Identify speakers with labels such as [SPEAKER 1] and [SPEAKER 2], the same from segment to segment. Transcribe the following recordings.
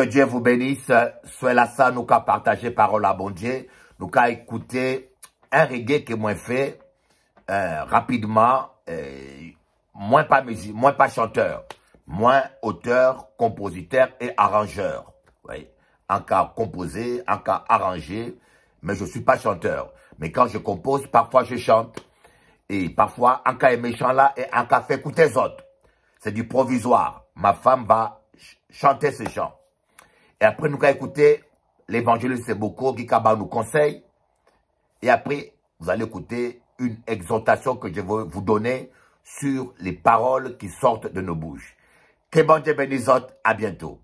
[SPEAKER 1] Dieu vous bénisse. Soyez là, ça, nous qu'à partager parole à bon Dieu. Nous qu'à écouter un reggae que moi fait rapidement, moins pas chanteur, moins auteur, compositeur et arrangeur. Oui. En cas composé, en cas arrangé, mais je ne suis pas chanteur. Mais quand je compose, parfois je chante. Et parfois, en cas méchant là, et en cas fait écouter les autres. C'est du provisoire. Ma femme va chanter ce chant. Et après, nous allons écouter l'évangéliste Seboko qui nous conseille. Et après, vous allez écouter une exhortation que je vais vous donner sur les paroles qui sortent de nos bouches. Que bon Dieu bénisse, à bientôt.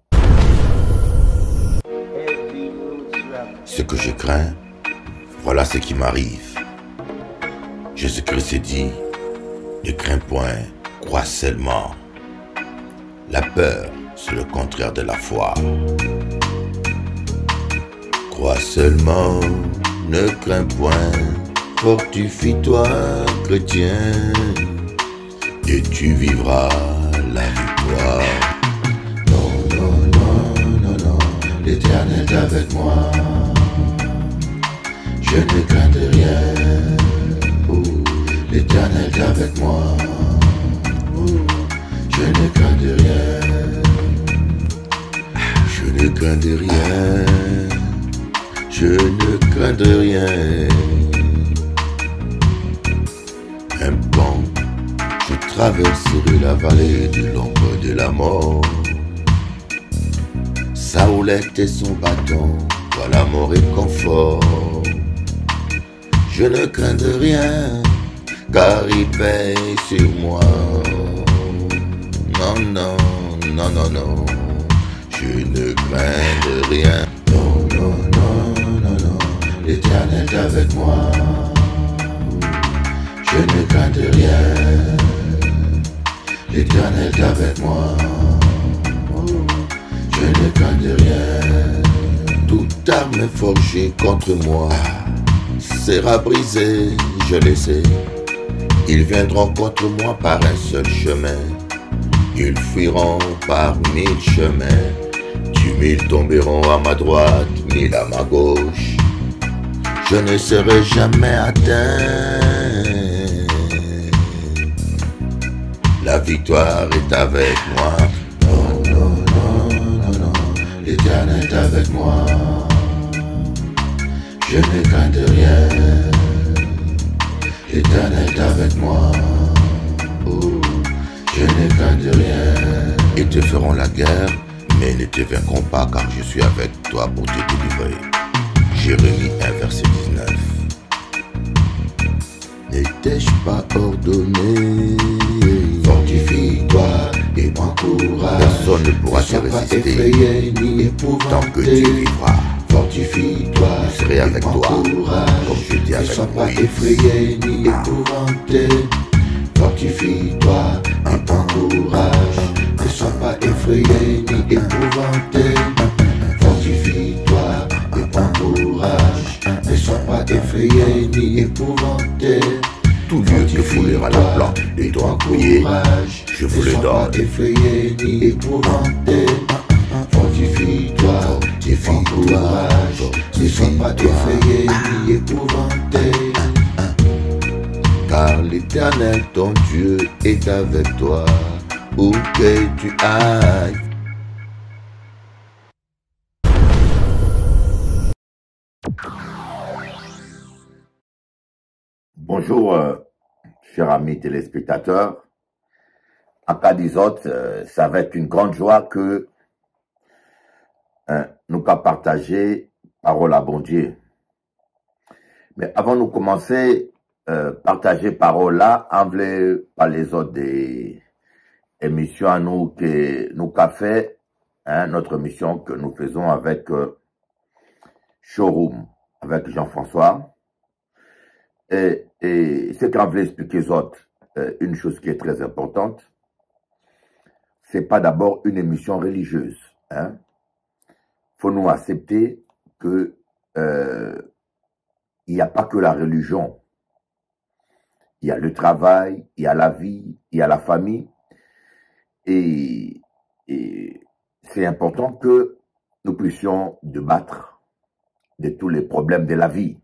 [SPEAKER 2] Ce que je crains, voilà ce qui m'arrive. Jésus-Christ s'est dit, ne crains point, crois seulement. La peur, c'est le contraire de la foi. Crois seulement, ne crains point, fortifie-toi, chrétien, et tu vivras la victoire. Non, non, non, non, non, l'Éternel est avec moi. Je ne crains de rien. Oh, l'Éternel est avec moi. Oh, je ne crains de rien. Je ne crains de rien. Je ne crains de rien. Même quand je traverserai la vallée de l'ombre de la mort, sa houlette et son bâton, voilà mon réconfort. Je ne crains de rien, car il veille sur moi. Non, non, non, non, non, je ne crains de rien. Non, non, non, non, non, l'Éternel est avec moi. Je ne crains de rien, l'Éternel est avec moi. Je ne crains de rien. Toute arme forgée contre moi sera brisée, je le sais. Ils viendront contre moi par un seul chemin. Ils fuiront par 1000 chemins. 10 000 tomberont à ma droite, 1000 à ma gauche. Je ne serai jamais atteint. La victoire est avec moi. Non, non, non, non, non, l'Éternel est avec moi. Je ne crains de rien. L'Éternel est avec moi. Oh, je ne crains de rien. Ils te feront la guerre, mais ne te vaincront pas, car je suis avec toi pour te délivrer. Jérémie 1, verset 19. N'étais-je pas ordonné? Fortifie-toi et prends courage. Personne ne pourra te résister tant que tu vivras. Fortifie-toi, je serai avec toi, courage, comme je dis avec moi. Ne sois pas effrayé ni épouvanté. Fortifie-toi et prends courage. Ne sois pas effrayé ni épouvanté. Fortifie-toi et prends courage. Ne sois pas effrayé ni épouvanté. Tout lieu que foulera la plante et ton pied, je vous le donne. Ne sois pas effrayé ni épouvanté. Fortifie-toi, prends courage, ne sois pas effrayé ni épouvanté. Car l'Éternel, ton Dieu, est avec toi, où que tu ailles.
[SPEAKER 1] Bonjour, chers amis téléspectateurs. En cas d'Isote, ça va être une grande joie que nous qu'à partager parole à bon Dieu. Mais avant de commencer, partager parole là, en voulait par les autres des émissions à nous que nous qu'a fait, notre émission que nous faisons avec Showroom, avec Jean-François. Et ce qu'on voulait expliquer aux autres, une chose qui est très importante, c'est pas d'abord une émission religieuse, faut nous accepter que il n'y a pas que la religion. Il y a le travail, il y a la vie, il y a la famille. Et c'est important que nous puissions débattre de tous les problèmes de la vie.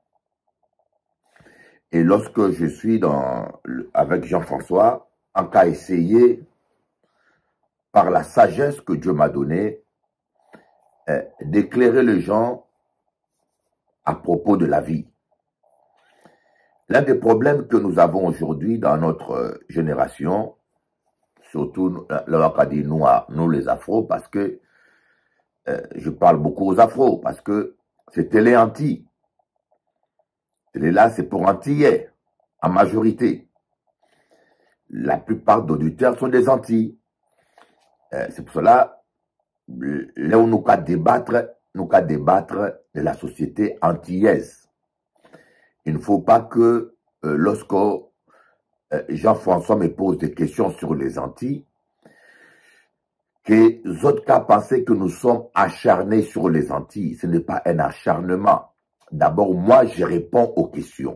[SPEAKER 1] Et lorsque je suis avec Jean-François, on a essayé, par la sagesse que Dieu m'a donnée, d'éclairer les gens à propos de la vie. L'un des problèmes que nous avons aujourd'hui dans notre génération, surtout, là, on a dit nous les afros, parce que je parle beaucoup aux afros, parce que c'est télé anti. Télé là, c'est pour antillais, en majorité. La plupart d'auditeurs sont des Antilles. C'est pour cela, là où nous allons débattre de la société antillaise. Il ne faut pas que lorsque Jean-François me pose des questions sur les Antilles, que les autres cas pensaient que nous sommes acharnés sur les Antilles. Ce n'est pas un acharnement. D'abord, moi, je réponds aux questions.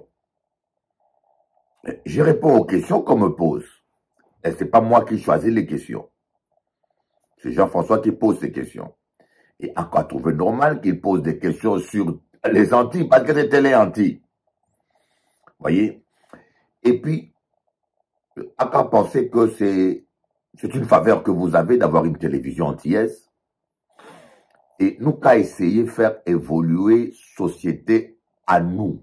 [SPEAKER 1] Je réponds aux questions qu'on me pose. Et ce n'est pas moi qui choisis les questions. C'est Jean-François qui pose ces questions. Et encore trouvé normal qu'il pose des questions sur les Antilles, parce que c'était les Antilles. Vous voyez? Et puis, encore penser que c'est une faveur que vous avez d'avoir une télévision antillaise. Et nous qu'à essayer de faire évoluer société à nous.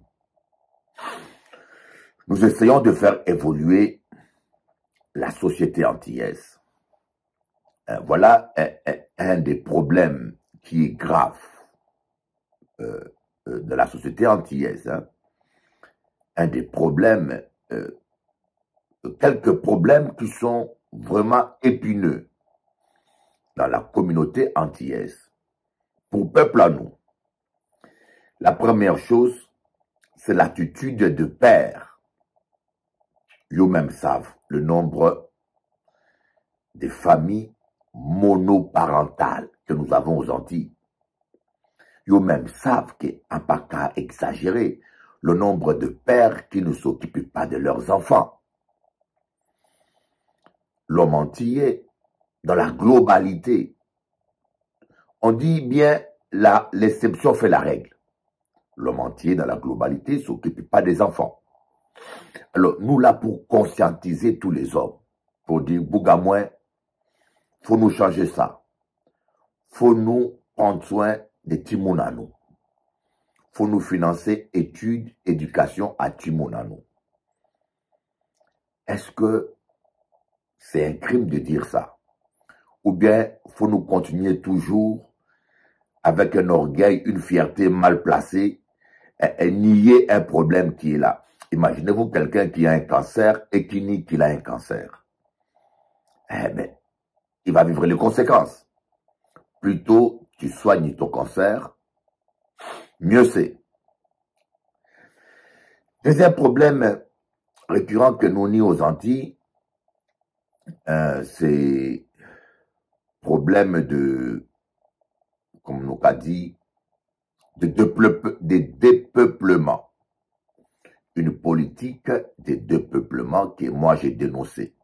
[SPEAKER 1] Nous essayons de faire évoluer la société antillaise. Voilà un des problèmes qui est grave de la société antillaise. Hein. Un des problèmes, quelques problèmes qui sont vraiment épineux dans la communauté antillaise. Pour peuple à nous. La première chose, c'est l'attitude de père. Eux-mêmes savent le nombre de familles monoparentales que nous avons aux Antilles. Eux-mêmes savent qu'un pas qu'à exagérer le nombre de pères qui ne s'occupent pas de leurs enfants. L'homme antillais, dans la globalité, on dit bien l'exception fait la règle. L'homme entier, dans la globalité, ne s'occupe pas des enfants. Alors, nous là pour conscientiser tous les hommes, pour dire, Bougamouin, faut nous changer ça. Faut nous prendre soin des Timonanou. Faut nous financer études, éducation à Timonanou. Est-ce que c'est un crime de dire ça? Ou bien, faut nous continuer toujours avec un orgueil, une fierté mal placée, et nier un problème qui est là. Imaginez-vous quelqu'un qui a un cancer et qui nie qu'il a un cancer. Eh bien, il va vivre les conséquences. Plutôt tu soignes ton cancer, mieux c'est. Deuxième problème récurrent que nous nions aux Antilles, c'est problème de, comme nous a dit, de dépeuplement. Une politique de dépeuplement que moi j'ai dénoncée.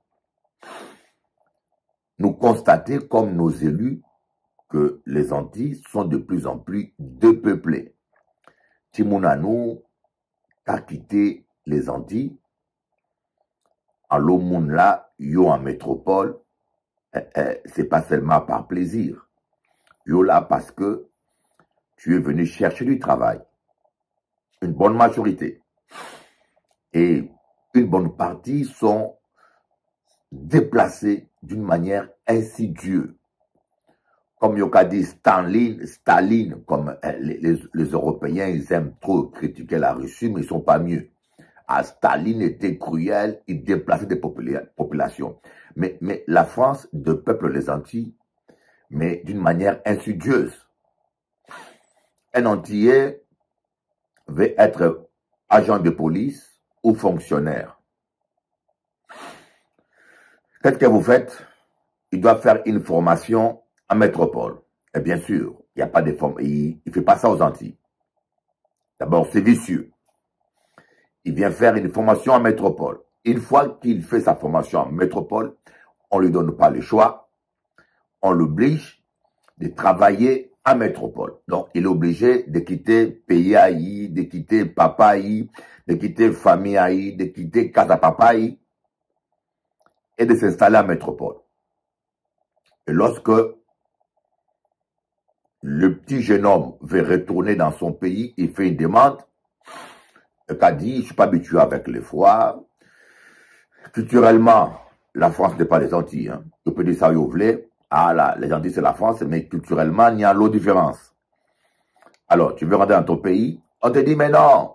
[SPEAKER 1] Nous constatons comme nos élus que les Antilles sont de plus en plus dépeuplées. Timonanou a quitté les Antilles, en l'Omoun là, yo en métropole, c'est pas seulement par plaisir. Yo là parce que tu es venu chercher du travail. Une bonne majorité. Et une bonne partie sont déplacés d'une manière insidieuse. Comme Yoka dit Staline, comme les Européens, ils aiment trop critiquer la Russie, mais ils ne sont pas mieux. Ah, Staline était cruel, il déplaçait des populations. Mais la France dépeuple les Antilles, mais d'une manière insidieuse. Un Antillais veut être agent de police ou fonctionnaire. Qu'est-ce que vous faites? Il doit faire une formation en métropole. Et bien sûr, il n'y a pas de il ne fait pas ça aux Antilles. D'abord, c'est vicieux. Il vient faire une formation en métropole. Une fois qu'il fait sa formation en métropole, on ne lui donne pas le choix. On l'oblige de travailler à métropole. Donc, il est obligé de quitter pays Haï, de quitter papa Haï, de quitter famille Haï, de quitter casa papa Haï et de s'installer à métropole. Et lorsque le petit jeune homme veut retourner dans son pays, il fait une demande, il a dit, je ne suis pas habitué avec les foires. Culturellement, la France n'est pas les Antilles. Hein. Je peux dire ça, vous voulez. Ah là, les Antilles, c'est la France, mais culturellement, il y a l'autre différence. Alors, tu veux rentrer dans ton pays, on te dit, mais non,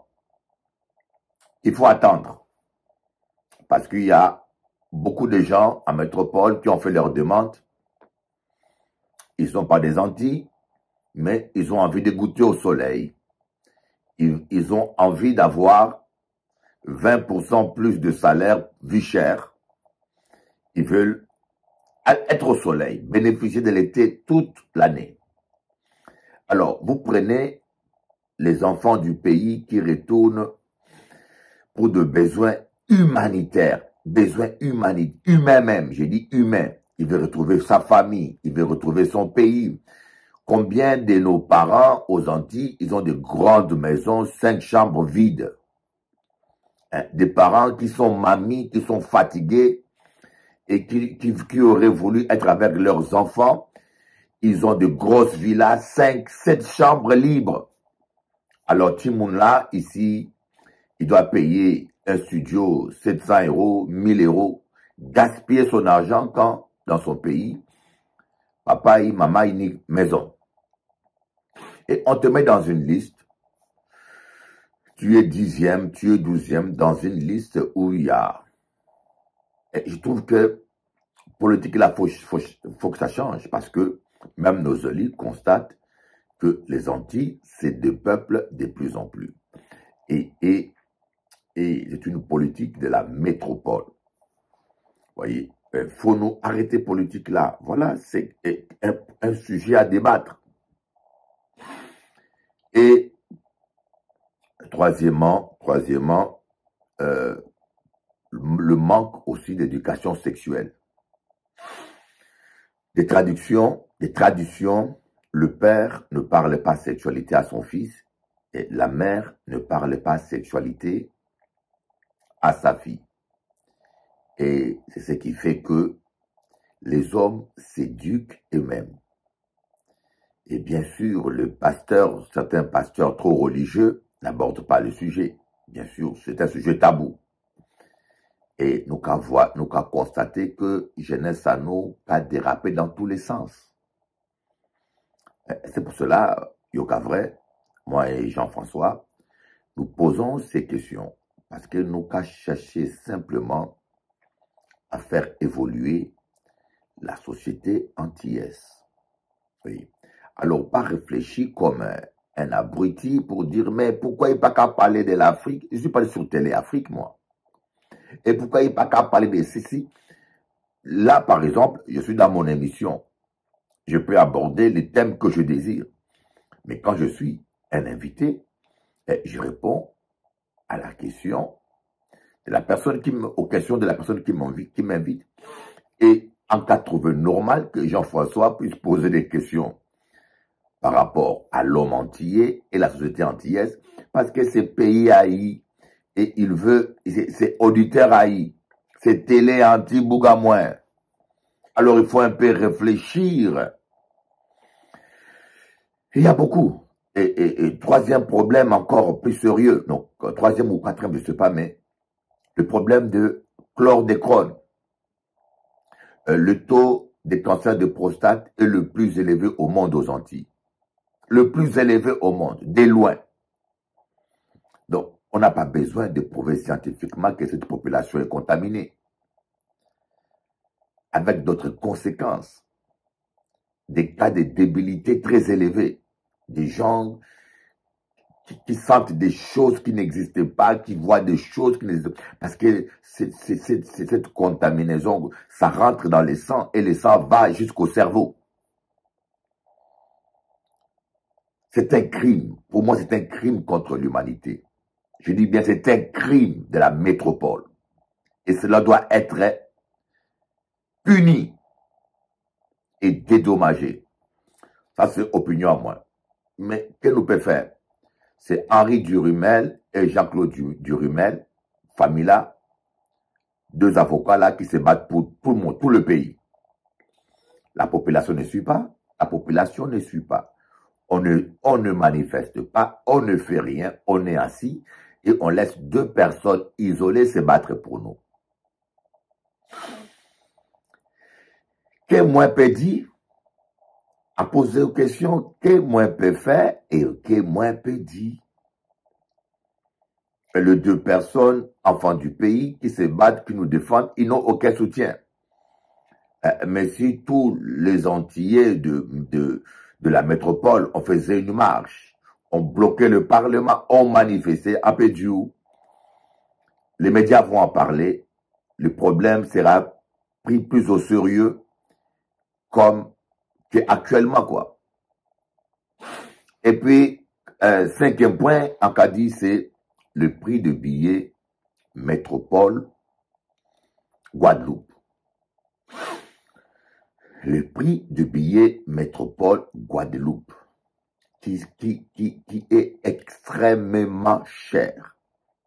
[SPEAKER 1] il faut attendre. Parce qu'il y a beaucoup de gens en métropole qui ont fait leur demande. Ils ne sont pas des Antilles, mais ils ont envie de goûter au soleil. Ils ont envie d'avoir 20% plus de salaire, vie chère. Ils veulent être au soleil, bénéficier de l'été toute l'année. Alors, vous prenez les enfants du pays qui retournent pour de besoins humanitaires, humains même, j'ai dit humains. Il veut retrouver sa famille, il veut retrouver son pays. Combien de nos parents aux Antilles, ils ont de grandes maisons, 5 chambres vides. Hein, des parents qui sont mamies, qui sont fatigués et qui auraient voulu être avec leurs enfants. Ils ont de grosses villas, 5, 7 chambres libres. Alors, Timoun-là, ici, il doit payer un studio 700 €, 1000 €, gaspiller son argent quand, dans son pays, papa et maman, une maison. Et on te met dans une liste. Tu es 10e, tu es 12e, dans une liste où il y a... Et je trouve que, politique, là, faut que ça change, parce que même nos élites constatent que les Antilles, c'est des peuples de plus en plus. Et c'est une politique de la métropole. Vous voyez, il faut nous arrêter politique là. Voilà, c'est un sujet à débattre. Et troisièmement, le manque aussi d'éducation sexuelle. Des traditions, le père ne parle pas sexualité à son fils et la mère ne parle pas sexualité à sa fille. Et c'est ce qui fait que les hommes s'éduquent eux-mêmes. Et bien sûr, certains pasteurs trop religieux n'abordent pas le sujet. Bien sûr, c'est un sujet tabou. Et nous qu'à constater que jeunesse à nous a dérapé dans tous les sens. C'est pour cela, Yoka Vrai, moi et Jean-François, nous posons ces questions. Parce que nous qu'à chercher simplement à faire évoluer la société antillaise. Oui. Alors, pas réfléchir comme un abruti pour dire, mais pourquoi il n'y a pas qu'à parler de l'Afrique? Je suis pas sur Télé Afrique, moi. Et pourquoi il n'y a pas qu'à parler de ceci? Là, par exemple, je suis dans mon émission. Je peux aborder les thèmes que je désire. Mais quand je suis un invité, je réponds à la question de la personne aux questions de la personne qui m'invite. Et en cas trouvé normal que Jean-François puisse poser des questions par rapport à l'homme antillais et la société antillaise, parce que c'est pays haï, et il veut, c'est auditeur haï, c'est télé anti-Bougamoin. Alors il faut un peu réfléchir. Il y a beaucoup. Et troisième problème encore plus sérieux, donc troisième ou quatrième, je ne sais pas, mais le problème de chlordécone. Le taux de cancer de prostate est le plus élevé au monde aux Antilles. Le plus élevé au monde, de loin. Donc, on n'a pas besoin de prouver scientifiquement que cette population est contaminée. Avec d'autres conséquences. Des cas de débilité très élevés. Des gens qui sentent des choses qui n'existent pas, qui voient des choses qui n'existent pas. Parce que cette contaminaison, ça rentre dans les sangs et le sang va jusqu'au cerveau. C'est un crime. Pour moi, c'est un crime contre l'humanité. Je dis bien, c'est un crime de la métropole. Et cela doit être puni et dédommagé. Ça, c'est opinion à moi. Mais qu'est-ce nous peut faire? C'est Henri Durumel et Jean-Claude Durumel, famille là, deux avocats là qui se battent pour tout le pays. La population ne suit pas. La population ne suit pas. On ne manifeste pas, on ne fait rien, on est assis et on laisse deux personnes isolées se battre pour nous. Que moi peut dire? À poser une question, que moi peut faire et que moi peut dire? Et les deux personnes, enfants du pays, qui se battent, qui nous défendent, ils n'ont aucun soutien. Mais si tous les Antillais de la métropole, on faisait une marche, on bloquait le Parlement, on manifestait à Pédiou, les médias vont en parler, le problème sera pris plus au sérieux comme actuellement, quoi. Et puis, cinquième point, en Cadiz, c'est le prix de billets métropole Guadeloupe. Le prix de billets métropole Guadeloupe, qui est extrêmement cher.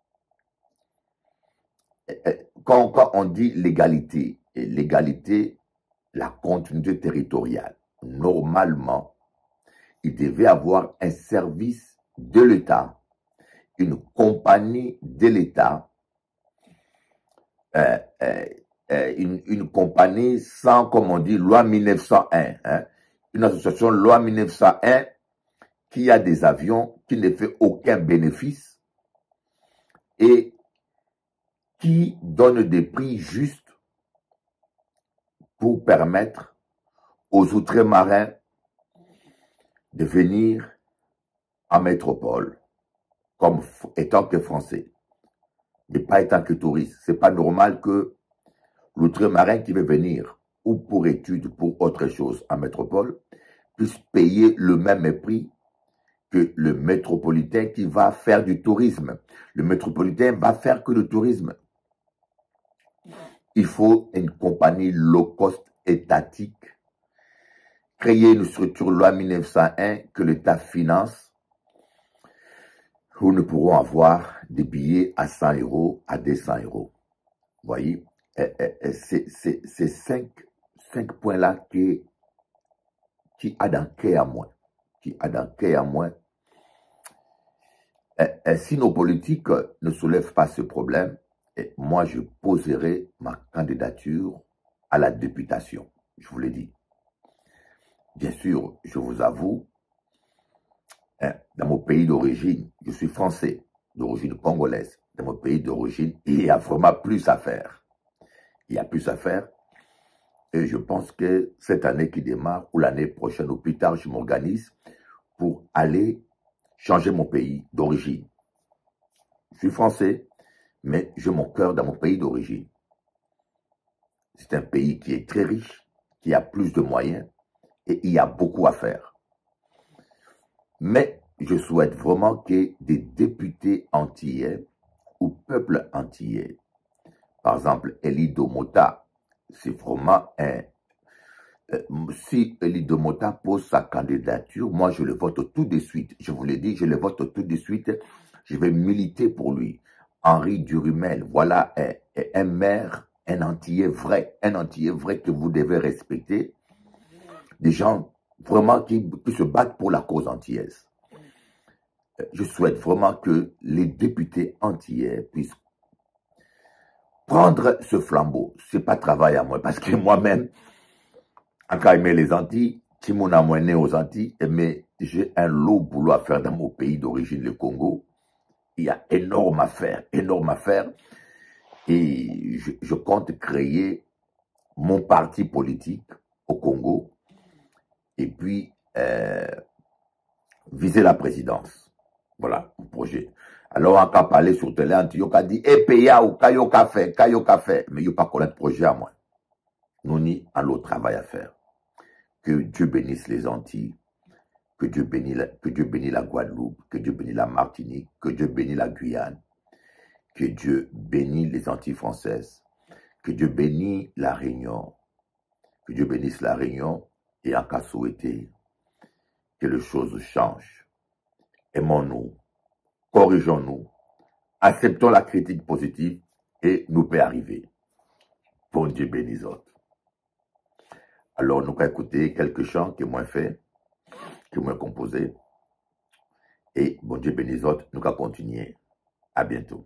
[SPEAKER 1] Quand on dit l'égalité, la continuité territoriale, normalement, il devait avoir un service de l'État, une compagnie de l'État, une compagnie sans, comme on dit, loi 1901, hein, une association loi 1901 qui a des avions qui ne fait aucun bénéfice et qui donne des prix justes pour permettre aux Outre-marins de venir en métropole comme étant que Français, mais pas étant que touriste. C'est pas normal que l'Outre-marin qui veut venir ou pour études, pour autre chose en métropole, puisse payer le même prix que le métropolitain qui va faire du tourisme. Le métropolitain va faire que le tourisme. Il faut une compagnie low cost étatique, créer une structure loi 1901 que l'État finance, où nous pourrons avoir des billets à 100 €, à 200 €. Vous voyez, c'est cinq points-là qui a dans à moi. Qui a dans à moi. Si nos politiques ne soulèvent pas ce problème, moi je poserai ma candidature à la députation. Je vous l'ai dit. Bien sûr, je vous avoue, dans mon pays d'origine, je suis français, d'origine congolaise. Dans mon pays d'origine, il y a vraiment plus à faire. Il y a plus à faire. Et je pense que cette année qui démarre, ou l'année prochaine, ou plus tard, je m'organise pour aller changer mon pays d'origine. Je suis français, mais j'ai mon cœur dans mon pays d'origine. C'est un pays qui est très riche, qui a plus de moyens, et il y a beaucoup à faire. Mais je souhaite vraiment que des députés antillais ou peuple antillais, par exemple Elie Domota, c'est vraiment un... si Elie Domota pose sa candidature, moi je le vote tout de suite. Je vous l'ai dit, je le vote tout de suite. Je vais militer pour lui. Henri Durumel, voilà un maire, un Antillais vrai que vous devez respecter. Des gens vraiment qui se battent pour la cause antillaise. Je souhaite vraiment que les députés antillais puissent prendre ce flambeau. C'est pas travail à moi, parce que moi-même, encore aimer les Antilles, si mon amour est né aux Antilles, mais j'ai un lot boulot à faire dans mon pays d'origine, le Congo. Il y a énorme à faire, et je compte créer mon parti politique au Congo, et puis viser la présidence. Voilà, mon projet. Alors, on a parlé sur télé, on a dit, PA ou Kayo Café, mais il n'y a pas connaître projet à moi. Nous n'y a l'autre travail à faire. Que Dieu bénisse les Antilles, que Dieu bénisse la Guadeloupe, que Dieu bénisse la Martinique, que Dieu bénisse la Guyane, que Dieu bénisse les Antilles françaises, que Dieu bénisse la Réunion, que Dieu bénisse la Réunion et en cas souhaité, que les choses changent. Aimons-nous, corrigeons-nous, acceptons la critique positive et nous peut arriver. Bon Dieu bénisse autres. Alors, nous allons écouter quelques chants que moi fait, que moi composé. Et bon Dieu bénisse autres, nous allons continuer. À bientôt.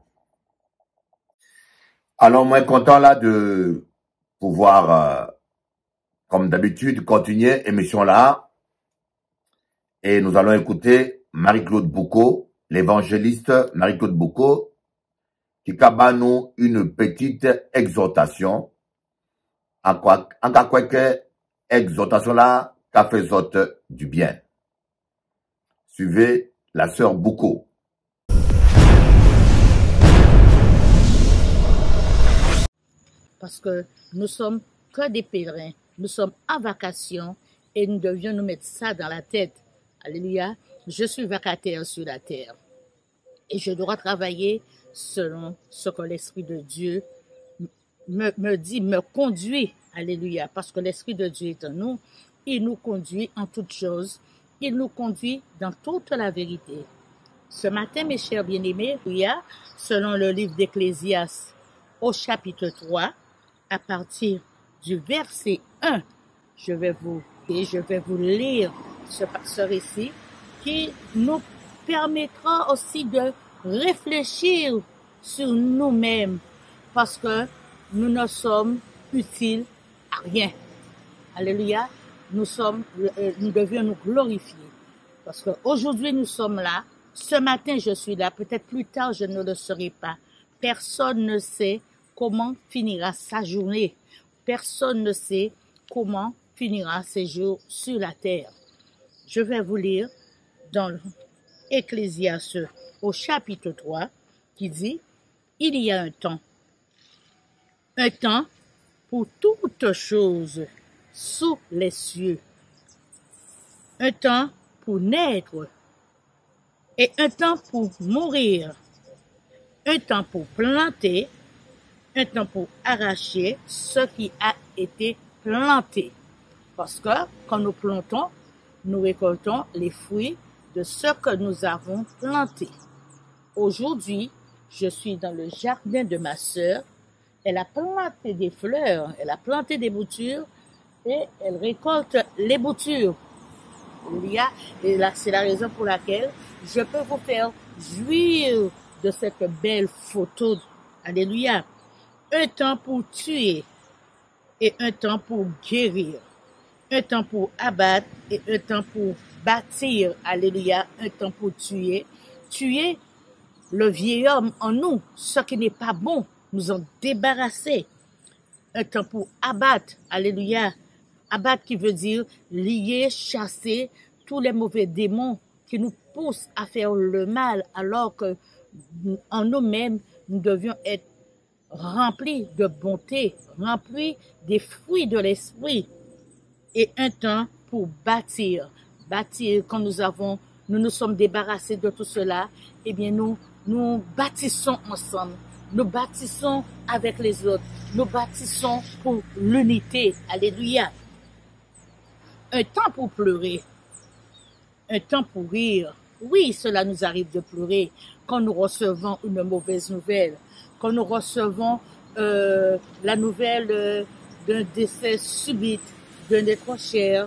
[SPEAKER 1] Alors, moi, content là de pouvoir, comme d'habitude, continuer l'émission là. Et nous allons écouter Marie-Claude Boucault, l'évangéliste Marie-Claude Boucault, qui a nous une petite exhortation. En quoi que exhortation là, qu'a fait du bien. Suivez la sœur Boucault.
[SPEAKER 3] Parce que nous sommes que des pèlerins, nous sommes en vacation et nous devions nous mettre ça dans la tête. Alléluia, je suis vacataire sur la terre et je dois travailler selon ce que l'Esprit de Dieu me dit, me conduit. Alléluia, parce que l'Esprit de Dieu est en nous, il nous conduit en toutes choses, il nous conduit dans toute la vérité. Ce matin, mes chers bien-aimés, selon le livre d'Ecclésiaste au chapitre 3, à partir du verset 1, je vais vous lire ce récit qui nous permettra aussi de réfléchir sur nous-mêmes parce que nous ne sommes utiles à rien. Alléluia. Nous devions nous glorifier parce qu'aujourd'hui nous sommes là. Ce matin je suis là. Peut-être plus tard je ne le serai pas. Personne ne sait comment finira sa journée. Personne ne sait comment finira ses jours sur la terre. Je vais vous lire dans Ecclésiaste au chapitre 3 qui dit « Il y a un temps pour toutes choses sous les cieux, un temps pour naître et un temps pour mourir, un temps pour planter, un temps pour arracher ce qui a été planté. » Parce que quand nous plantons, nous récoltons les fruits de ce que nous avons planté. Aujourd'hui, je suis dans le jardin de ma sœur. Elle a planté des fleurs, elle a planté des boutures et elle récolte les boutures. Et là, c'est la raison pour laquelle je peux vous faire jouir de cette belle photo. Alléluia. Un temps pour tuer et un temps pour guérir. Un temps pour abattre et un temps pour bâtir. Alléluia. Un temps pour tuer. Tuer le vieil homme en nous, ce qui n'est pas bon, nous en débarrasser. Un temps pour abattre. Alléluia. Abattre qui veut dire lier, chasser tous les mauvais démons qui nous poussent à faire le mal alors que en nous-mêmes, nous devions être remplis de bonté, remplis des fruits de l'esprit. Et un temps pour bâtir. Bâtir, quand nous nous sommes débarrassés de tout cela, eh bien nous bâtissons ensemble. Nous bâtissons avec les autres. Nous bâtissons pour l'unité. Alléluia. Un temps pour pleurer. Un temps pour rire. Oui, cela nous arrive de pleurer quand nous recevons une mauvaise nouvelle. Quand nous recevons la nouvelle d'un décès subit d'un être cher,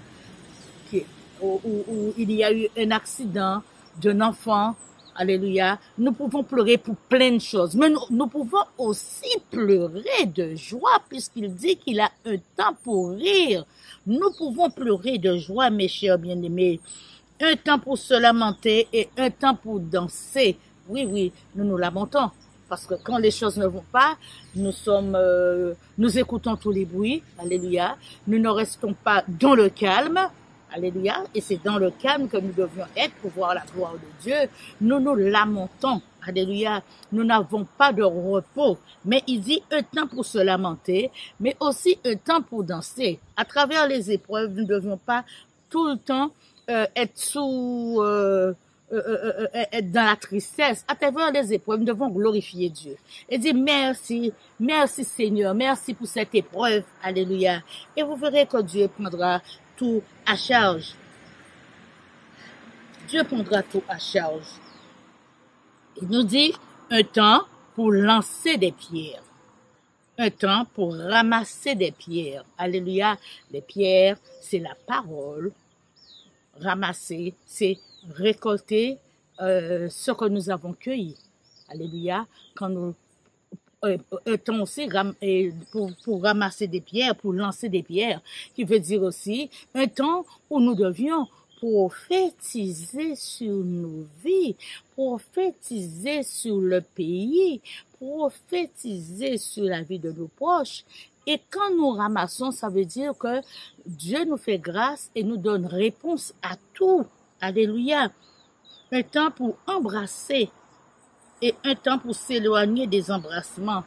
[SPEAKER 3] où il y a eu un accident d'un enfant. Alléluia. Nous pouvons pleurer pour plein de choses, mais nous pouvons aussi pleurer de joie puisqu'il dit qu'il a un temps pour rire. Nous pouvons pleurer de joie, mes chers bien-aimés. Un temps pour se lamenter et un temps pour danser. Oui, nous nous lamentons. Parce que quand les choses ne vont pas, nous écoutons tous les bruits. Alléluia. Nous ne restons pas dans le calme. Alléluia. Et c'est dans le calme que nous devions être pour voir la gloire de Dieu. Nous nous lamentons. Alléluia. Nous n'avons pas de repos. Mais il dit un temps pour se lamenter, mais aussi un temps pour danser. À travers les épreuves, nous ne devions pas tout le temps être être dans la tristesse. À travers les épreuves, nous devons glorifier Dieu. Et dire merci Seigneur, merci pour cette épreuve. Alléluia. Et vous verrez que Dieu prendra tout à charge. Dieu prendra tout à charge. Il nous dit un temps pour lancer des pierres. Un temps pour ramasser des pierres. Alléluia. Les pierres, c'est la parole. Ramasser, c'est récolter ce que nous avons cueilli. Alléluia. Quand nous un temps aussi pour ramasser des pierres, pour lancer des pierres, qui veut dire aussi un temps où nous devions prophétiser sur nos vies, prophétiser sur le pays, prophétiser sur la vie de nos proches. Et quand nous ramassons, ça veut dire que Dieu nous fait grâce et nous donne réponse à tout. Alléluia. Un temps pour embrasser et un temps pour s'éloigner des embrassements.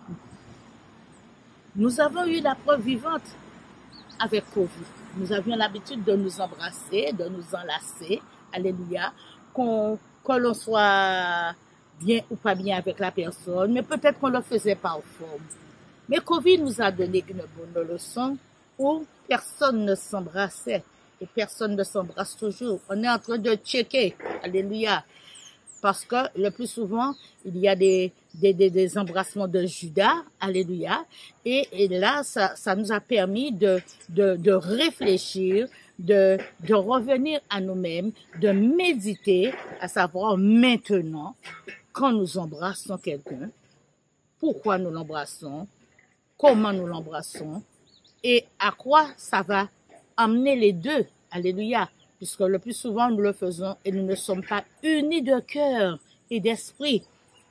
[SPEAKER 3] Nous avons eu la preuve vivante avec Covid. Nous avions l'habitude de nous embrasser, de nous enlacer. Alléluia. Que l'on soit bien ou pas bien avec la personne, mais peut-être qu'on le faisait par forme. Mais Covid nous a donné une bonne leçon où personne ne s'embrassait et personne ne s'embrasse toujours. On est en train de checker. Alléluia. Parce que le plus souvent, il y a des embrassements de Judas, alléluia, et là, ça nous a permis de réfléchir, de revenir à nous-mêmes, de méditer, à savoir maintenant, quand nous embrassons quelqu'un, pourquoi nous l'embrassons, comment nous l'embrassons, et à quoi ça va amener les deux, alléluia. Puisque le plus souvent, nous le faisons et nous ne sommes pas unis de cœur et d'esprit.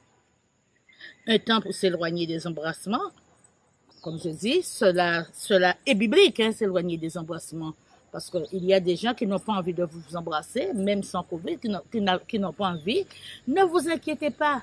[SPEAKER 3] Un temps pour s'éloigner des embrassements. Comme je dis, cela est biblique, hein, s'éloigner des embrassements. Parce qu'il y a des gens qui n'ont pas envie de vous embrasser, même sans Covid, qui n'ont pas envie. Ne vous inquiétez pas.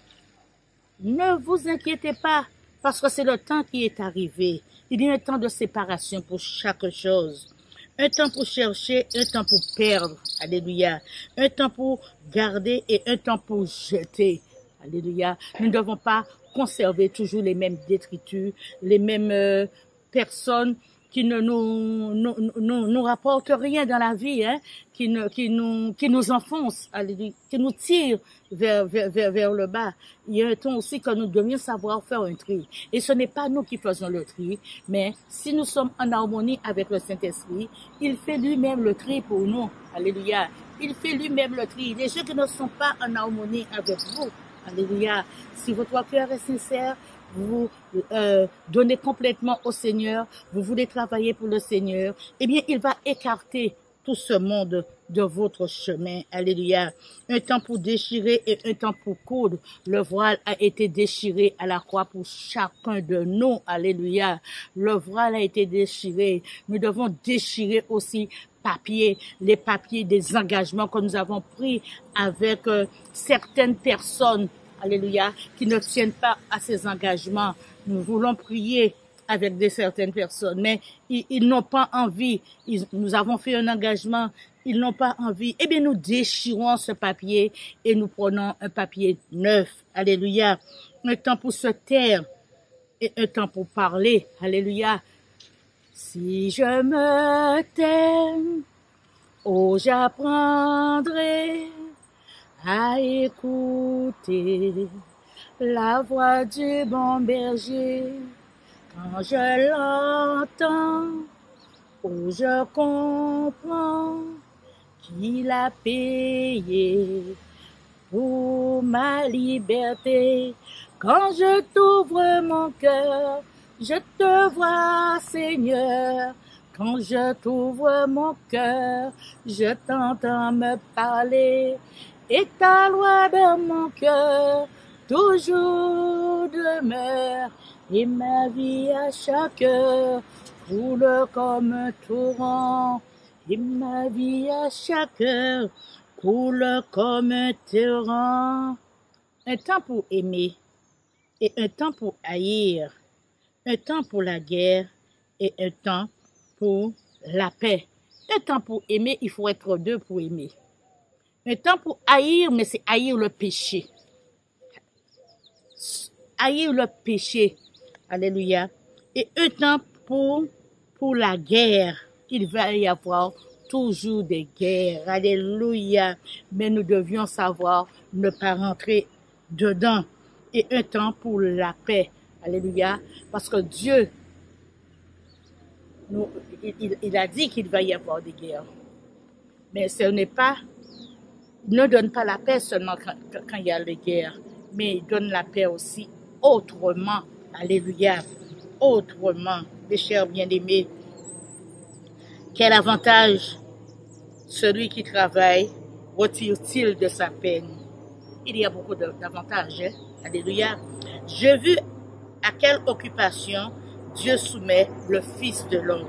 [SPEAKER 3] Ne vous inquiétez pas. Parce que c'est le temps qui est arrivé. Il y a un temps de séparation pour chaque chose. Un temps pour chercher, un temps pour perdre. Alléluia. Un temps pour garder et un temps pour jeter. Alléluia. Nous ne devons pas conserver toujours les mêmes détritus, les mêmes personnes qui ne nous rapportent rien dans la vie, hein, qui nous enfoncent, alléluia, qui nous tirent vers le bas. Il y a un temps aussi que nous devons savoir faire un tri. Et ce n'est pas nous qui faisons le tri, mais si nous sommes en harmonie avec le Saint-Esprit, il fait lui-même le tri pour nous. Alléluia. Il fait lui-même le tri. Les gens qui ne sont pas en harmonie avec vous, alléluia. Si votre cœur est sincère, vous donnez complètement au Seigneur, vous voulez travailler pour le Seigneur, eh bien, il va écarter tout ce monde de votre chemin. Alléluia. Un temps pour déchirer et un temps pour coudre. Le voile a été déchiré à la croix pour chacun de nous. Alléluia. Le voile a été déchiré. Nous devons déchirer aussi les papiers des engagements que nous avons pris avec certaines personnes. Alléluia, qui ne tiennent pas à ces engagements. Nous voulons prier avec certaines personnes, mais ils n'ont pas envie. Nous avons fait un engagement, ils n'ont pas envie. Eh bien, nous déchirons ce papier et nous prenons un papier neuf. Alléluia. Un temps pour se taire et un temps pour parler. Alléluia. Si je me tais, oh, j'apprendrai à écouter la voix du bon berger. Quand je l'entends, oh, je comprends qu'il a payé pour ma liberté. Quand je t'ouvre mon cœur, je te vois, Seigneur. Quand je t'ouvre mon cœur, je t'entends me parler. Et ta loi dans mon cœur toujours demeure. Et ma vie à chaque heure coule comme un torrent. Et ma vie à chaque heure coule comme un torrent. Un temps pour aimer et un temps pour haïr. Un temps pour la guerre et un temps pour la paix. Un temps pour aimer, il faut être deux pour aimer. Un temps pour haïr, mais c'est haïr le péché. Haïr le péché. Alléluia. Et un temps pour la guerre. Il va y avoir toujours des guerres. Alléluia. Mais nous devions savoir ne pas rentrer dedans. Et un temps pour la paix. Alléluia. Parce que Dieu, il a dit qu'il va y avoir des guerres. Mais ce n'est pas, il ne donne pas la paix seulement quand il y a les guerres. Mais il donne la paix aussi autrement. Alléluia. Autrement. Mes chers bien-aimés. Quel avantage celui qui travaille retire-t-il de sa peine? Il y a beaucoup d'avantages. Hein? Alléluia. J'ai vu à quelle occupation Dieu soumet le Fils de l'homme.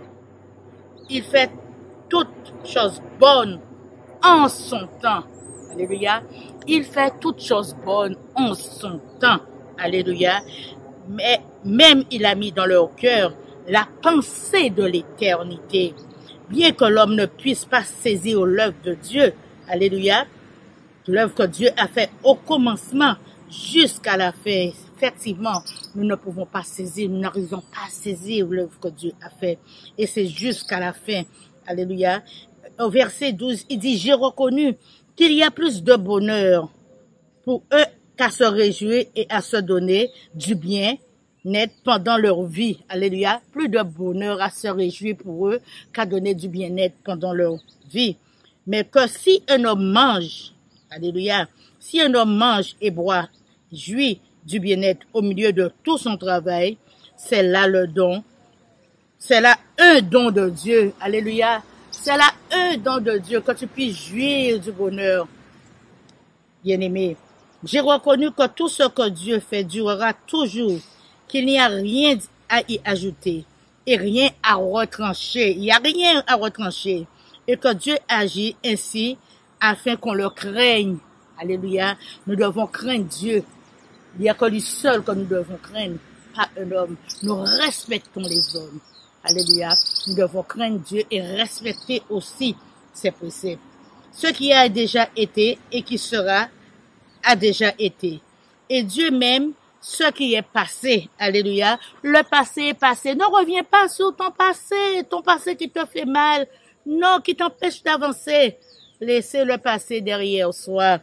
[SPEAKER 3] Il fait toutes choses bonnes en son temps. Alléluia. Il fait toutes choses bonnes en son temps. Alléluia. Mais même il a mis dans leur cœur la pensée de l'éternité. Bien que l'homme ne puisse pas saisir l'œuvre de Dieu. Alléluia. L'œuvre que Dieu a fait au commencement jusqu'à la fin. Effectivement, nous ne pouvons pas saisir, nous n'arrivons pas à saisir l'œuvre que Dieu a fait. Et c'est jusqu'à la fin. Alléluia. Au verset 12, il dit, j'ai reconnu qu'il y a plus de bonheur pour eux qu'à se réjouir et à se donner du bien-être pendant leur vie. Alléluia. Plus de bonheur à se réjouir pour eux qu'à donner du bien-être pendant leur vie. Mais que si un homme mange, alléluia, si un homme mange et boit, jouit du bien-être au milieu de tout son travail, c'est là le don. C'est là un don de Dieu. Alléluia. C'est là un don de Dieu que tu puisses jouir du bonheur. Bien-aimé, j'ai reconnu que tout ce que Dieu fait durera toujours, qu'il n'y a rien à y ajouter et rien à retrancher. Il n'y a rien à retrancher. Et que Dieu agit ainsi afin qu'on le craigne. Alléluia. Nous devons craindre Dieu. Il n'y a que lui seul que nous devons craindre, pas un homme. Nous respectons les hommes. Alléluia. Nous devons craindre Dieu et respecter aussi ses préceptes. Ce qui a déjà été et qui sera, a déjà été. Et Dieu même, ce qui est passé. Alléluia. Le passé est passé. Ne reviens pas sur ton passé qui te fait mal. Non, qui t'empêche d'avancer. Laissez le passé derrière soi.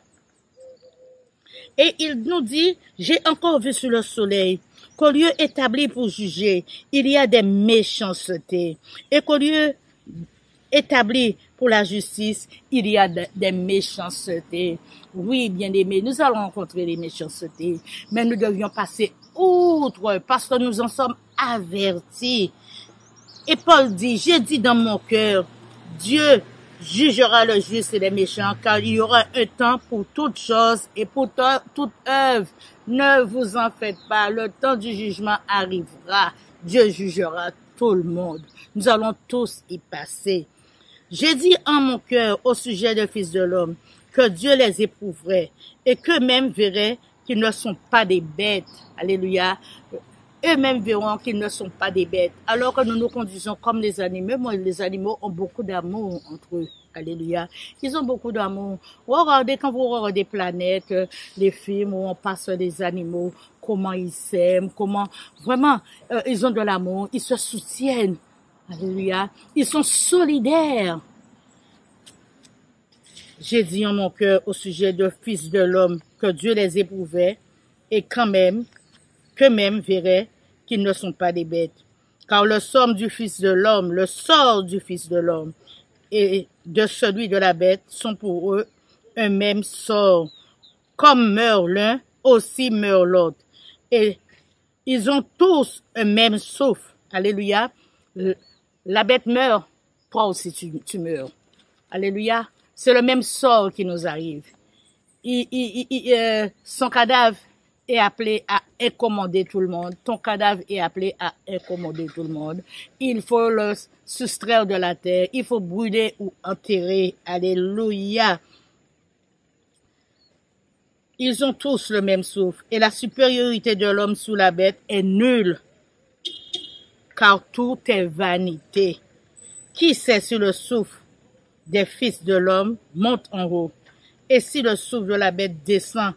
[SPEAKER 3] Et il nous dit, j'ai encore vu sur le soleil qu'au lieu établi pour juger, il y a des méchancetés. Et qu'au lieu établi pour la justice, il y a des méchancetés. Oui, bien-aimés, nous allons rencontrer les méchancetés, mais nous devions passer outre parce que nous en sommes avertis. Et Paul dit, j'ai dit dans mon cœur, Dieu jugera le juste et les méchants, car il y aura un temps pour toutes choses et pour toute œuvre. Ne vous en faites pas, le temps du jugement arrivera. Dieu jugera tout le monde. Nous allons tous y passer. J'ai dit en mon cœur au sujet des fils de l'homme que Dieu les éprouverait et qu'eux-mêmes verraient qu'ils ne sont pas des bêtes. Alléluia. Eux-mêmes verront qu'ils ne sont pas des bêtes. Alors que nous nous conduisons comme les animaux. Moi, les animaux ont beaucoup d'amour entre eux. Alléluia. Ils ont beaucoup d'amour. Regardez, quand vous regardez Planète, les films où on passe des animaux, comment ils s'aiment, comment vraiment ils ont de l'amour, ils se soutiennent. Alléluia. Ils sont solidaires. J'ai dit en mon cœur au sujet de fils de l'homme que Dieu les éprouvait et qu'eux-mêmes verraient qu'ils ne sont pas des bêtes. Car le sort du Fils de l'homme et de celui de la bête sont pour eux un même sort. Comme meurt l'un, aussi meurt l'autre. Et ils ont tous un même souffle. Alléluia. La bête meurt, toi aussi tu meurs. Alléluia. C'est le même sort qui nous arrive. Son cadavre est appelé à incommoder tout le monde. Ton cadavre est appelé à incommoder tout le monde. Il faut le soustraire de la terre. Il faut brûler ou enterrer. Alléluia. Ils ont tous le même souffle. Et la supériorité de l'homme sous la bête est nulle. Car tout est vanité. Qui sait si le souffle des fils de l'homme monte en haut? Et si le souffle de la bête descend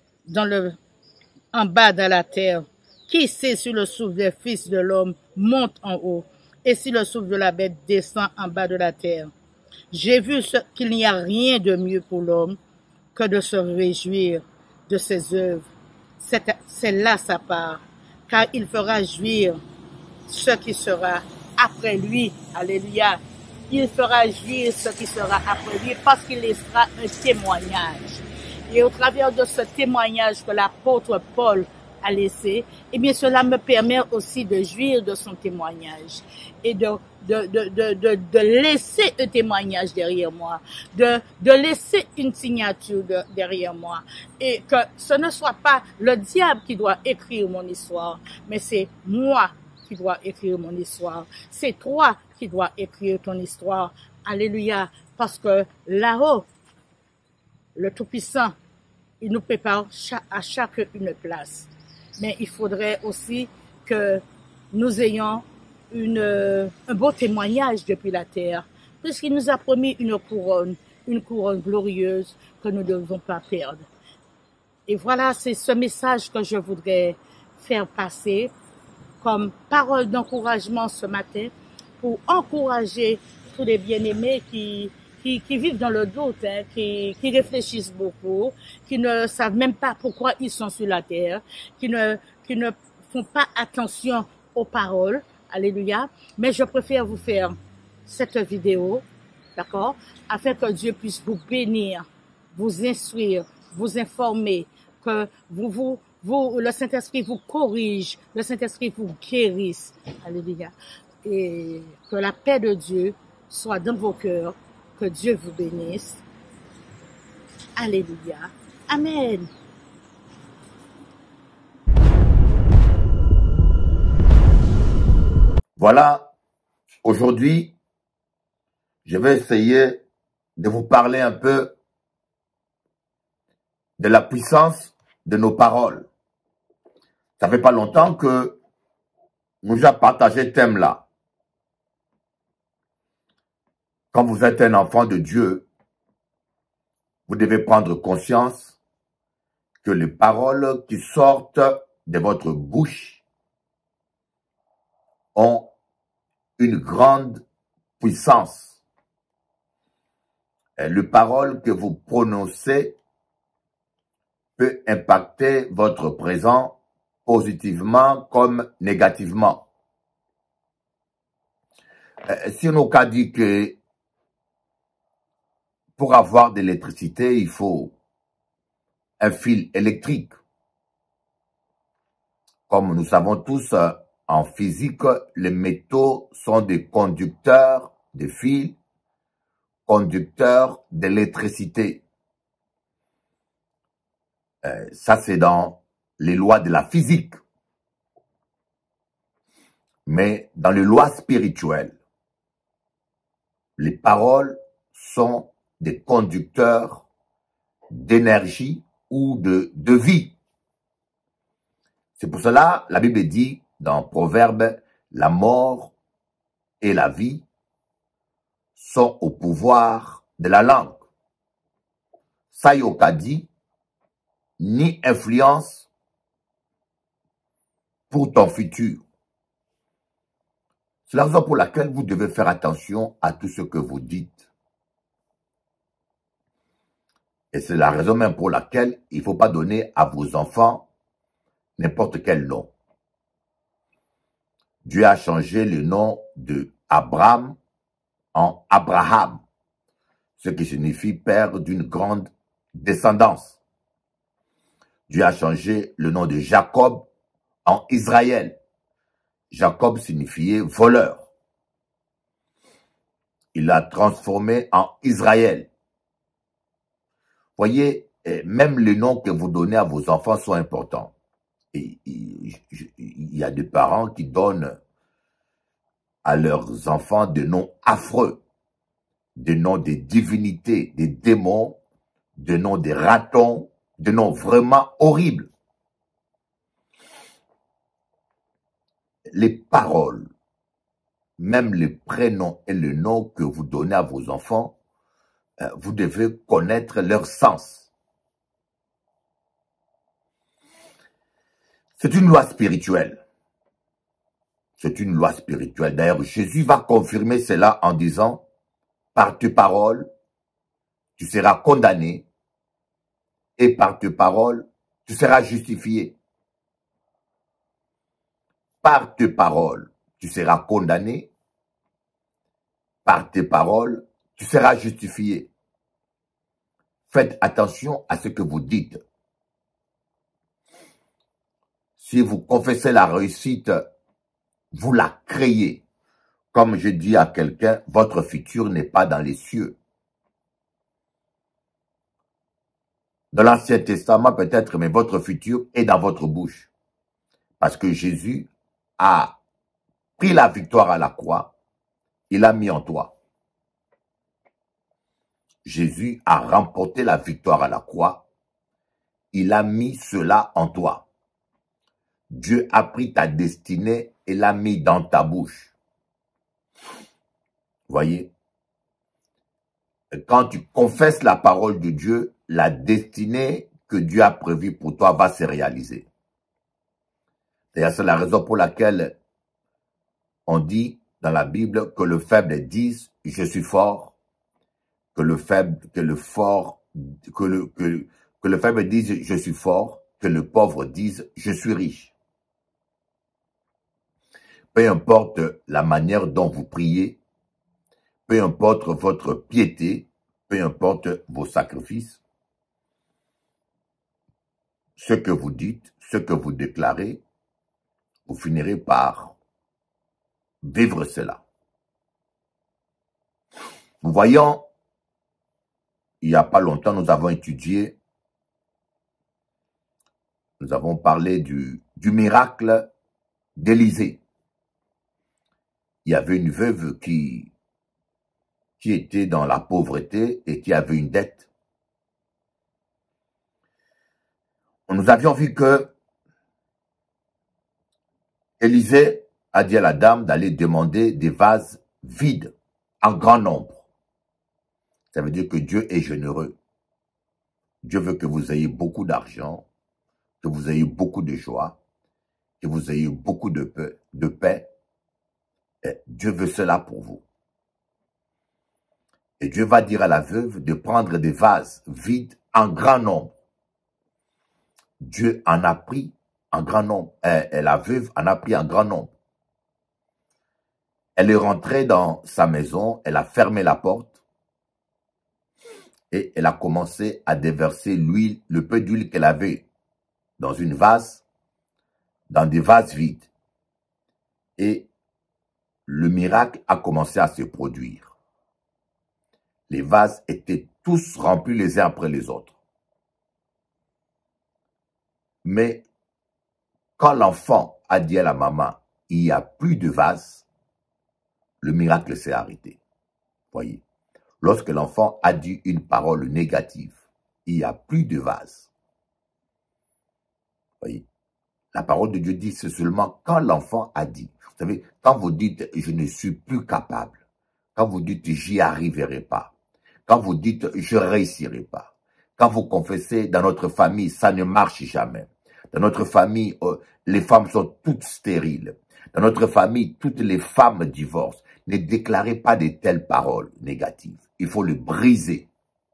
[SPEAKER 3] en bas dans la terre? Qui sait si le souffle des fils de l'homme monte en haut? Et si le souffle de la bête descend en bas de la terre? J'ai vu qu'il n'y a rien de mieux pour l'homme que de se réjouir de ses œuvres. C'est là sa part, car il fera jouir ce qui sera après lui. Alléluia. Il fera jouir ce qui sera après lui parce qu'il laissera un témoignage. Et au travers de ce témoignage que l'apôtre Paul a laissé, eh bien cela me permet aussi de jouir de son témoignage et de laisser un témoignage derrière moi, de laisser une signature derrière moi, et que ce ne soit pas le diable qui doit écrire mon histoire, mais c'est moi qui dois écrire mon histoire. C'est toi qui dois écrire ton histoire. Alléluia. Parce que là-haut, le Tout-Puissant, il nous prépare à chaque une place. Mais il faudrait aussi que nous ayons un beau témoignage depuis la terre, puisqu'il nous a promis une couronne glorieuse que nous ne devons pas perdre. Et voilà, c'est ce message que je voudrais faire passer comme parole d'encouragement ce matin, pour encourager tous les bien-aimés qui vivent dans le doute, hein, qui réfléchissent beaucoup, qui ne savent même pas pourquoi ils sont sur la terre, qui ne font pas attention aux paroles. Alléluia. Mais je préfère vous faire cette vidéo, d'accord, afin que Dieu puisse vous bénir, vous instruire, vous informer, que le Saint-Esprit vous corrige, le Saint-Esprit vous guérisse. Alléluia. Et que la paix de Dieu soit dans vos cœurs, que Dieu vous bénisse. Alléluia. Amen.
[SPEAKER 1] Voilà, aujourd'hui, je vais essayer de vous parler un peu de la puissance de nos paroles. Ça fait pas longtemps que nous avons partagé ce thème-là. Quand vous êtes un enfant de Dieu, vous devez prendre conscience que les paroles qui sortent de votre bouche ont une grande puissance. Et les paroles que vous prononcez peut impacter votre présent positivement comme négativement. Si on a dit que pour avoir de l'électricité, il faut un fil électrique. Comme nous savons tous, en physique, les métaux sont des conducteurs de fils, conducteurs d'électricité. Ça, c'est dans les lois de la physique. Mais dans les lois spirituelles, les paroles sont des conducteurs d'énergie ou de vie. C'est pour cela, la Bible dit dans Proverbe, la mort et la vie sont au pouvoir de la langue. Ça y a dit, ni influence pour ton futur. C'est la raison pour laquelle vous devez faire attention à tout ce que vous dites. Et c'est la raison même pour laquelle il ne faut pas donner à vos enfants n'importe quel nom. Dieu a changé le nom de Abraham en Abraham, ce qui signifie père d'une grande descendance. Dieu a changé le nom de Jacob en Israël. Jacob signifiait voleur. Il l'a transformé en Israël. Voyez, même les noms que vous donnez à vos enfants sont importants. Et il y a des parents qui donnent à leurs enfants des noms affreux, des noms des divinités, des démons, des noms des ratons, des noms vraiment horribles. Les paroles, même les prénoms et le nom que vous donnez à vos enfants, vous devez connaître leur sens. C'est une loi spirituelle. C'est une loi spirituelle. D'ailleurs, Jésus va confirmer cela en disant, par tes paroles, tu seras condamné, et par tes paroles, tu seras justifié. Par tes paroles, tu seras condamné, par tes paroles, tu seras justifié. Faites attention à ce que vous dites. Si vous confessez la réussite, vous la créez. Comme je dis à quelqu'un, votre futur n'est pas dans les cieux. Dans l'Ancien Testament peut-être, mais votre futur est dans votre bouche. Parce que Jésus a pris la victoire à la croix, il l'a mis en toi. Jésus a remporté la victoire à la croix, il a mis cela en toi. Dieu a pris ta destinée et l'a mis dans ta bouche. Voyez, quand tu confesses la parole de Dieu, la destinée que Dieu a prévue pour toi va se réaliser. C'est la raison pour laquelle on dit dans la Bible que le faible dise « je suis fort », que le faible dise « je suis fort », que le pauvre dise « je suis riche ». Peu importe la manière dont vous priez, peu importe votre piété, peu importe vos sacrifices, ce que vous dites, ce que vous déclarez, vous finirez par vivre cela. Nous voyons, il n'y a pas longtemps, nous avons étudié, nous avons parlé du miracle d'Élisée. Il y avait une veuve qui était dans la pauvreté et qui avait une dette. Nous avions vu que Élisée a dit à la dame d'aller demander des vases vides en grand nombre. Ça veut dire que Dieu est généreux. Dieu veut que vous ayez beaucoup d'argent, que vous ayez beaucoup de joie, que vous ayez beaucoup de paix. Et Dieu veut cela pour vous. Et Dieu va dire à la veuve de prendre des vases vides en grand nombre. Dieu en a pris en grand nombre. Et la veuve en a pris en grand nombre. Elle est rentrée dans sa maison, elle a fermé la porte et elle a commencé à déverser l'huile, le peu d'huile qu'elle avait dans une vase, dans des vases vides. Et le miracle a commencé à se produire. Les vases étaient tous remplis les uns après les autres. Mais quand l'enfant a dit à la maman, il n'y a plus de vase, le miracle s'est arrêté. Voyez, lorsque l'enfant a dit une parole négative, il n'y a plus de vase. Voyez, la parole de Dieu dit, c'est seulement quand l'enfant a dit. Vous savez, quand vous dites, je ne suis plus capable, quand vous dites, j'y arriverai pas, quand vous dites, je réussirai pas, quand vous confessez, dans notre famille, ça ne marche jamais. Dans notre famille, les femmes sont toutes stériles. Dans notre famille, toutes les femmes divorcent. Ne déclarez pas de telles paroles négatives. Il faut les briser.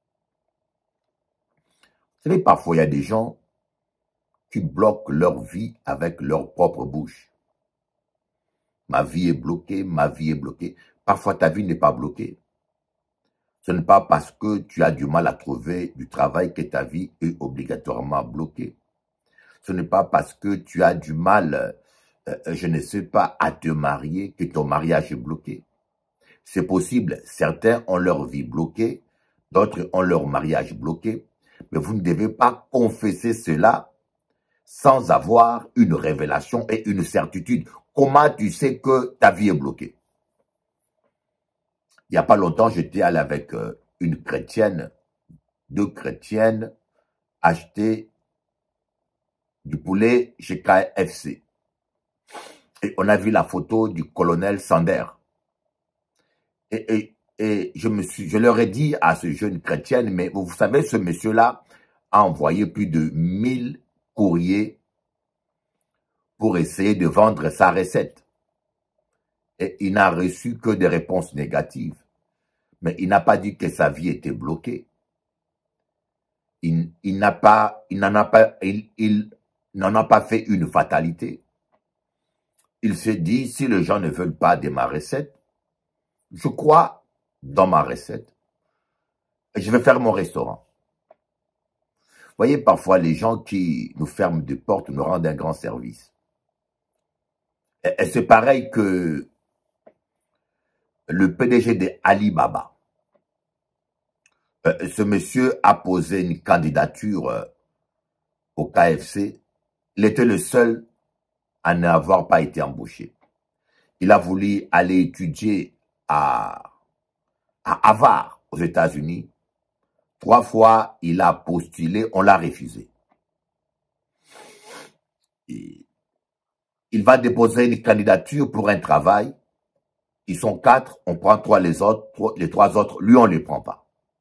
[SPEAKER 1] Vous savez, parfois, il y a des gens qui bloquent leur vie avec leur propre bouche. Ma vie est bloquée, ma vie est bloquée. Parfois, ta vie n'est pas bloquée. Ce n'est pas parce que tu as du mal à trouver du travail que ta vie est obligatoirement bloquée. Ce n'est pas parce que tu as du mal, je ne sais pas, à te marier que ton mariage est bloqué. C'est possible, certains ont leur vie bloquée, d'autres ont leur mariage bloqué, mais vous ne devez pas confesser cela sans avoir une révélation et une certitude. Comment tu sais que ta vie est bloquée? Il n'y a pas longtemps, j'étais allé avec une chrétienne, deux chrétiennes, acheter du poulet chez KFC. Et on a vu la photo du colonel Sander. Et je leur ai dit à ce jeune chrétienne, mais vous savez, ce monsieur-là a envoyé plus de 1000 courriers pour essayer de vendre sa recette. Et il n'a reçu que des réponses négatives. Mais il n'a pas dit que sa vie était bloquée. Il n'en a pas fait une fatalité. Il s'est dit, si les gens ne veulent pas de ma recette, je crois dans ma recette, et je vais faire mon restaurant. Vous voyez, parfois, les gens qui nous ferment des portes nous rendent un grand service. Et c'est pareil que le PDG de Alibaba. Ce monsieur a posé une candidature au KFC. Il était le seul à n'avoir pas été embauché. Il a voulu aller étudier à Harvard, aux États-Unis. 3 fois, il a postulé, on l'a refusé. Et il va déposer une candidature pour un travail. Ils sont 4, on prend 3 les autres, les 3 autres, lui, on ne les prend pas.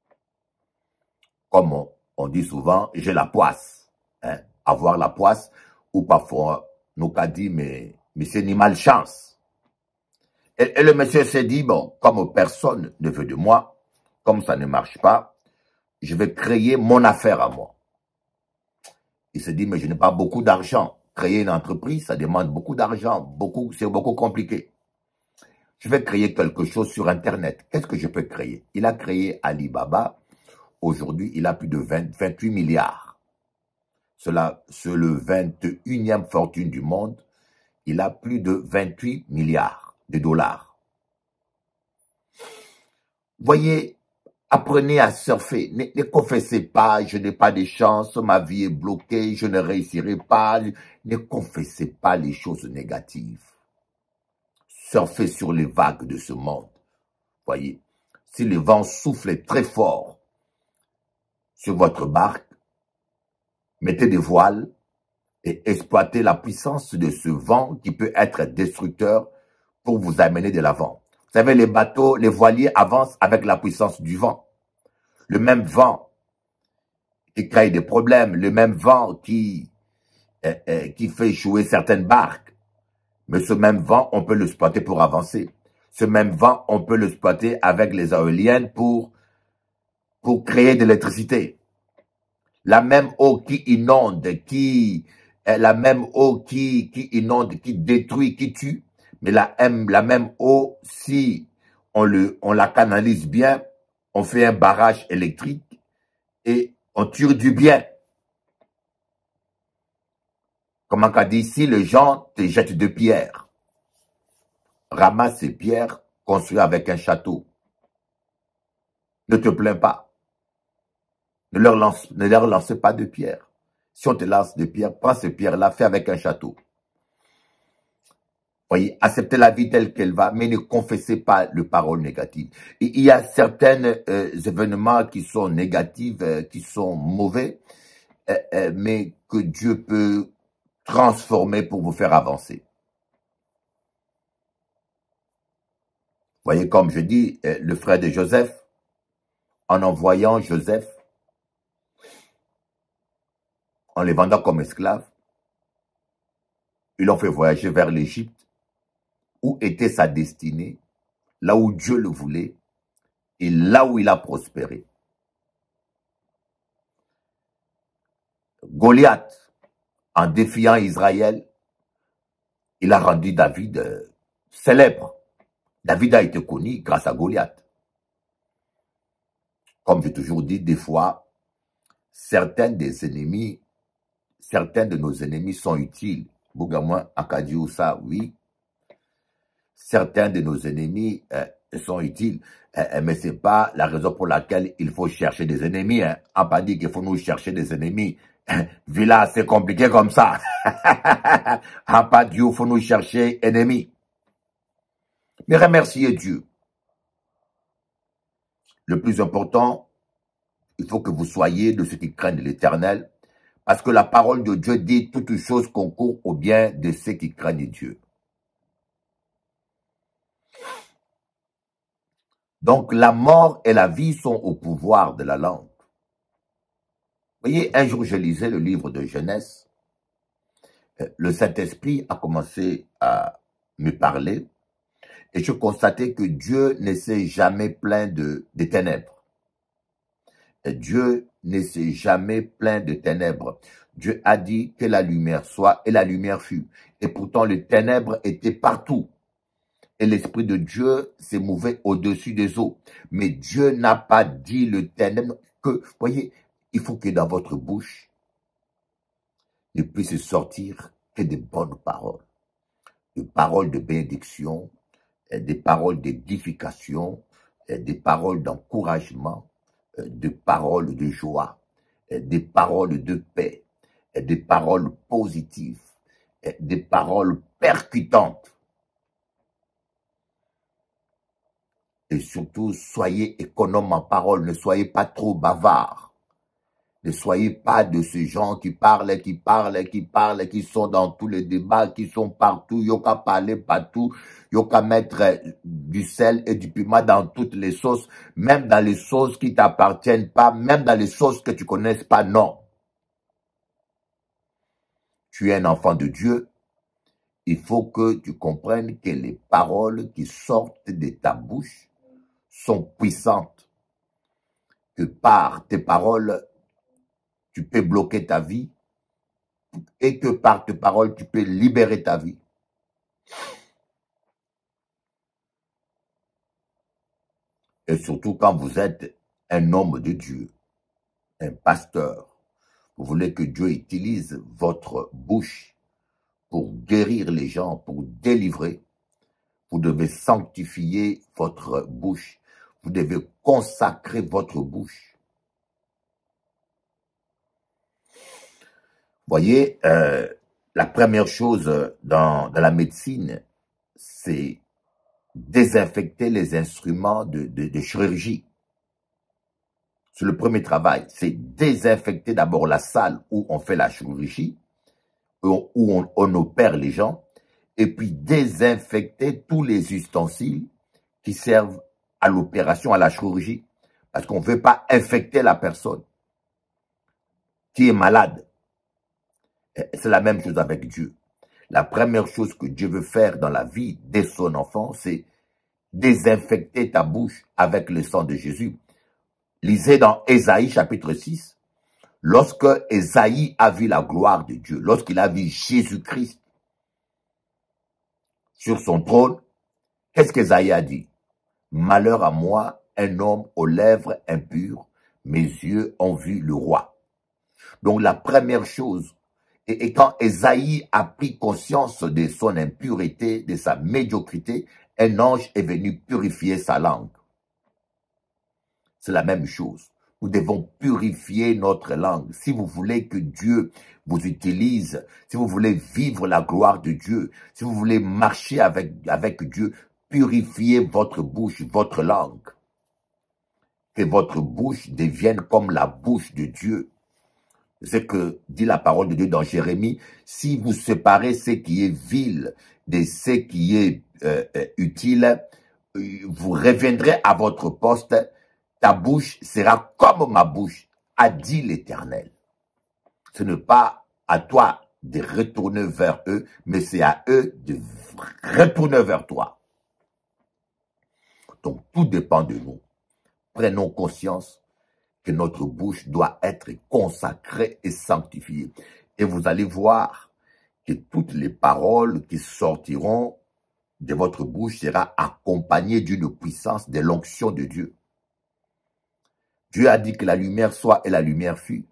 [SPEAKER 1] Comme on dit souvent, j'ai la poisse. Hein, avoir la poisse, ou parfois, nous qu'a dit, mais c'est ni malchance. Et le monsieur s'est dit, bon, comme personne ne veut de moi, comme ça ne marche pas, je vais créer mon affaire à moi. Il s'est dit, mais je n'ai pas beaucoup d'argent. Créer une entreprise, ça demande beaucoup d'argent, c'est beaucoup compliqué. Je vais créer quelque chose sur Internet. Qu'est-ce que je peux créer? Il a créé Alibaba. Aujourd'hui, il a plus de 28 milliards. C'est le 21e fortune du monde. Il a plus de 28 milliards de dollars. Voyez, apprenez à surfer. Ne confessez pas, je n'ai pas de chance, ma vie est bloquée, je ne réussirai pas. Ne confessez pas les choses négatives. Surfez sur les vagues de ce monde. Voyez, si le vent souffle très fort sur votre barque, mettez des voiles et exploitez la puissance de ce vent qui peut être destructeur pour vous amener de l'avant. Vous savez, les bateaux, les voiliers avancent avec la puissance du vent. Le même vent qui crée des problèmes, le même vent qui fait échouer certaines barques. Mais ce même vent, on peut l'exploiter pour avancer. Ce même vent, on peut l'exploiter avec les éoliennes pour créer de l'électricité. La même eau qui inonde, la même eau qui inonde, qui détruit, qui tue, mais la même eau, si on la canalise bien, on fait un barrage électrique et on tire du bien. Comment qu'a dit, si les gens te jettent de pierres, ramasse ces pierres, construis avec un château. Ne te plains pas. Ne leur lancez pas de pierres. Si on te lance des pierres, prends ces pierres-là, fais avec un château. Voyez, acceptez la vie telle qu'elle va, mais ne confessez pas les paroles négatives. Il y a certains événements qui sont négatifs, qui sont mauvais, mais que Dieu peut transformer pour vous faire avancer. Voyez, comme je dis, le frère de Joseph, en envoyant Joseph, en les vendant comme esclaves, ils l'ont fait voyager vers l'Égypte, où était sa destinée, là où Dieu le voulait, et là où il a prospéré. Goliath, en défiant Israël, il a rendu David célèbre. David a été connu grâce à Goliath. Comme j'ai toujours dit, des fois, certains de nos ennemis sont utiles. Bougamoin, Akadiou, ça, oui. Certains de nos ennemis sont utiles, mais ce n'est pas la raison pour laquelle il faut chercher des ennemis. On n'a pas dit qu'il faut nous chercher des ennemis. Villa, c'est compliqué comme ça. On pas dit qu'il faut nous chercher ennemis. Mais remerciez Dieu. Le plus important, il faut que vous soyez de ceux qui craignent l'Éternel, parce que la parole de Dieu dit toutes choses concourent au bien de ceux qui craignent Dieu. Donc, la mort et la vie sont au pouvoir de la langue. Vous voyez, un jour, je lisais le livre de Genèse. Le Saint-Esprit a commencé à me parler. Et je constatais que Dieu ne s'est jamais plaint de ténèbres. Et Dieu ne s'est jamais plaint de ténèbres. Dieu a dit que la lumière soit et la lumière fut. Et pourtant les ténèbres étaient partout. Et l'Esprit de Dieu s'est mouvé au-dessus des eaux. Mais Dieu n'a pas dit le ténèbre que, voyez, il faut que dans votre bouche, ne puisse sortir que des bonnes paroles. Des paroles de bénédiction, des paroles d'édification, des paroles d'encouragement, des paroles de joie, des paroles de paix, des paroles positives, des paroles percutantes. Et surtout, soyez économe en paroles, ne soyez pas trop bavard. Ne soyez pas de ces gens qui parlent, qui sont dans tous les débats, qui sont partout, ils n'ont qu'à parler partout, ils n'ont qu'à mettre du sel et du piment dans toutes les sauces, même dans les sauces qui ne t'appartiennent pas, même dans les sauces que tu ne connaisses pas, non. Tu es un enfant de Dieu, il faut que tu comprennes que les paroles qui sortent de ta bouche sont puissantes, que par tes paroles, tu peux bloquer ta vie et que par tes paroles, tu peux libérer ta vie. Et surtout quand vous êtes un homme de Dieu, un pasteur, vous voulez que Dieu utilise votre bouche pour guérir les gens, pour délivrer, vous devez sanctifier votre bouche, vous devez consacrer votre bouche. Voyez, la première chose dans la médecine, c'est désinfecter les instruments de chirurgie. C'est le premier travail, c'est désinfecter d'abord la salle où on fait la chirurgie, où on opère les gens, et puis désinfecter tous les ustensiles qui servent à l'opération, à la chirurgie, parce qu'on ne veut pas infecter la personne qui est malade. C'est la même chose avec Dieu. La première chose que Dieu veut faire dans la vie de son enfant, c'est désinfecter ta bouche avec le sang de Jésus. Lisez dans Ésaïe chapitre 6, lorsque Ésaïe a vu la gloire de Dieu, lorsqu'il a vu Jésus-Christ sur son trône, qu'est-ce qu'Ésaïe a dit? Malheur à moi, un homme aux lèvres impures, mes yeux ont vu le roi. Donc la première chose, et quand Ésaïe a pris conscience de son impureté, de sa médiocrité, un ange est venu purifier sa langue. C'est la même chose. Nous devons purifier notre langue. Si vous voulez que Dieu vous utilise, si vous voulez vivre la gloire de Dieu, si vous voulez marcher avec Dieu, purifiez votre bouche, votre langue. Que votre bouche devienne comme la bouche de Dieu. C'est que dit la parole de Dieu dans Jérémie, si vous séparez ce qui est vil de ce qui est utile, vous reviendrez à votre poste, ta bouche sera comme ma bouche, a dit l'Éternel. Ce n'est pas à toi de retourner vers eux, mais c'est à eux de retourner vers toi. Donc tout dépend de nous. Prenons conscience que notre bouche doit être consacrée et sanctifiée. Et vous allez voir que toutes les paroles qui sortiront de votre bouche seront accompagnées d'une puissance de l'onction de Dieu. Dieu a dit que la lumière soit et la lumière fut.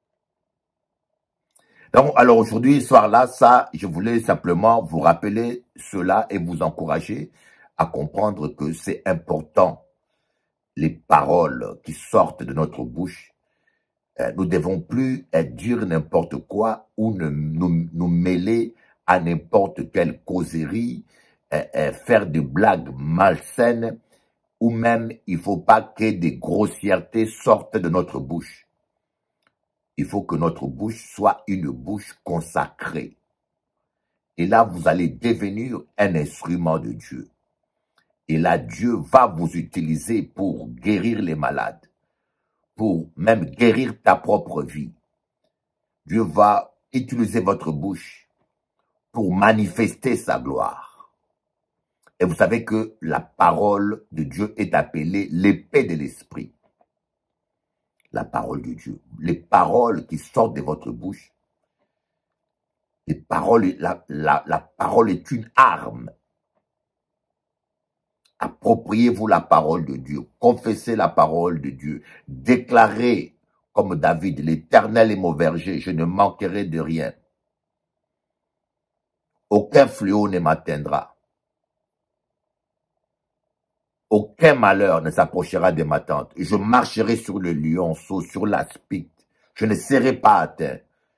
[SPEAKER 1] Donc, alors aujourd'hui, ce soir-là, je voulais simplement vous rappeler cela et vous encourager à comprendre que c'est important. Les paroles qui sortent de notre bouche, nous ne devons plus dire n'importe quoi ou nous mêler à n'importe quelle causerie, faire des blagues malsaines, ou même il ne faut pas que des grossièretés sortent de notre bouche. Il faut que notre bouche soit une bouche consacrée. Et là, vous allez devenir un instrument de Dieu. Et là, Dieu va vous utiliser pour guérir les malades, pour même guérir ta propre vie. Dieu va utiliser votre bouche pour manifester sa gloire. Et vous savez que la parole de Dieu est appelée l'épée de l'esprit. La parole de Dieu. Les paroles qui sortent de votre bouche. Les paroles, la parole est une arme. Appropriez-vous la parole de Dieu. Confessez la parole de Dieu. Déclarez, comme David, l'Éternel est mon berger, je ne manquerai de rien. Aucun fléau ne m'atteindra. Aucun malheur ne s'approchera de ma tente. Je marcherai sur le lionceau, sur l'aspic. Je ne serai pas atteint.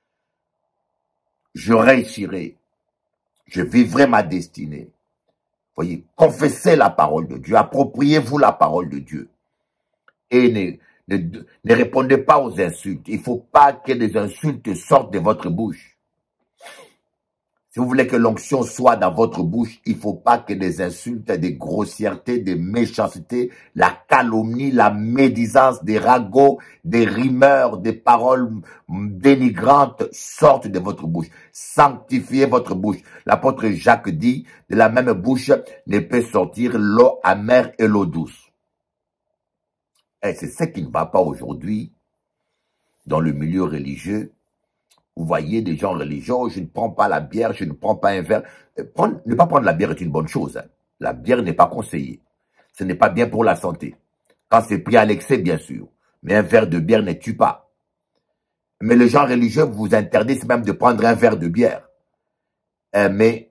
[SPEAKER 1] Je réussirai. Je vivrai ma destinée. Voyez, confessez la parole de Dieu. Appropriez-vous la parole de Dieu. Et ne répondez pas aux insultes. Il ne faut pas que des insultes sortent de votre bouche. Si vous voulez que l'onction soit dans votre bouche, il ne faut pas que des insultes, des grossièretés, des méchancetés, la calomnie, la médisance, des ragots, des rimeurs, des paroles dénigrantes sortent de votre bouche. Sanctifiez votre bouche. L'apôtre Jacques dit, de la même bouche ne peut sortir l'eau amère et l'eau douce. Et c'est ce qui ne va pas aujourd'hui dans le milieu religieux. Vous voyez des gens religieux, je ne prends pas la bière, je ne prends pas un verre. Ne pas prendre la bière est une bonne chose. La bière n'est pas conseillée. Ce n'est pas bien pour la santé. Quand c'est pris à l'excès, bien sûr. Mais un verre de bière ne tue pas. Mais les gens religieux vous interdisent même de prendre un verre de bière. Mais,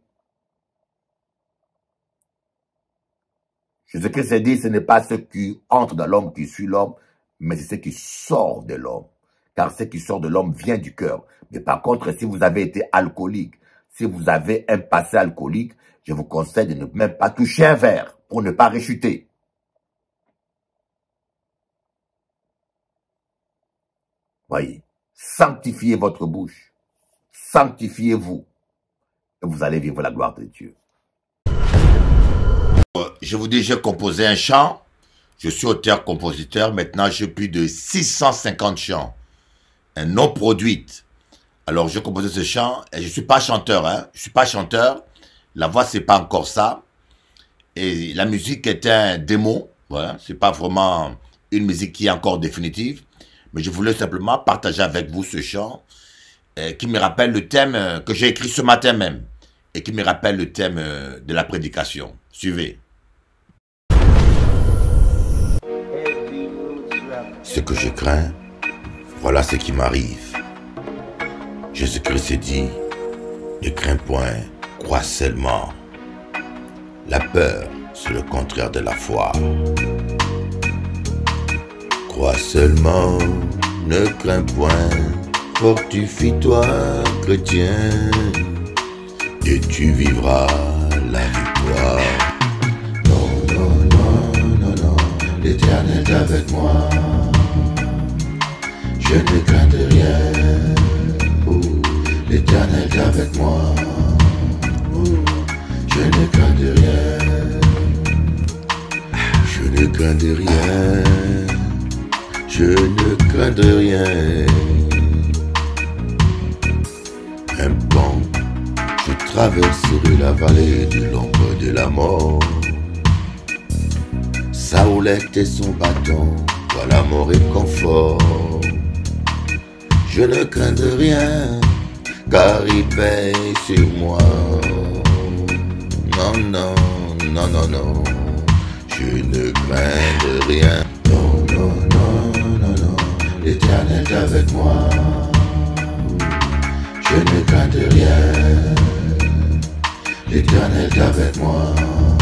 [SPEAKER 1] Jésus-Christ dit, ce n'est pas ce qui entre dans l'homme qui suit l'homme, mais c'est ce qui sort de l'homme. Car ce qui sort de l'homme vient du cœur. Mais par contre, si vous avez été alcoolique, si vous avez un passé alcoolique, je vous conseille de ne même pas toucher un verre pour ne pas rechuter. Voyez, sanctifiez votre bouche, sanctifiez-vous, et vous allez vivre la gloire de Dieu. Je vous dis, j'ai composé un chant, je suis auteur-compositeur, maintenant j'ai plus de 650 chants. Un non produite. Alors, j'ai composé ce chant, et je ne suis pas chanteur, hein. Je ne suis pas chanteur. La voix, c'est pas encore ça. Et la musique est un démo. Voilà. C'est pas vraiment une musique qui est encore définitive. Mais je voulais simplement partager avec vous ce chant, qui me rappelle le thème que j'ai écrit ce matin même. Et qui me rappelle le thème de la prédication. Suivez.
[SPEAKER 2] Ce que je crains, voilà ce qui m'arrive. Jésus-Christ dit, ne crains point, crois seulement. La peur, c'est le contraire de la foi. Crois seulement, ne crains point, fortifie-toi, chrétien, et tu vivras la victoire. Non, non, non, non, non, l'Éternel est avec moi. Je ne crains de rien, oh, l'Éternel est avec moi, oh, je ne crains de rien, je ne crains de rien, je ne crains de rien. Même quand je traverserai la vallée de l'ombre de la mort, Saoulette et son bâton, voilà mon réconfort. Je ne crains de rien, car il veille sur moi. Non, non, non, non, non, je ne crains de rien. Non, non, non, non, non, l'Éternel est avec moi. Je ne crains de rien, l'Éternel est avec moi.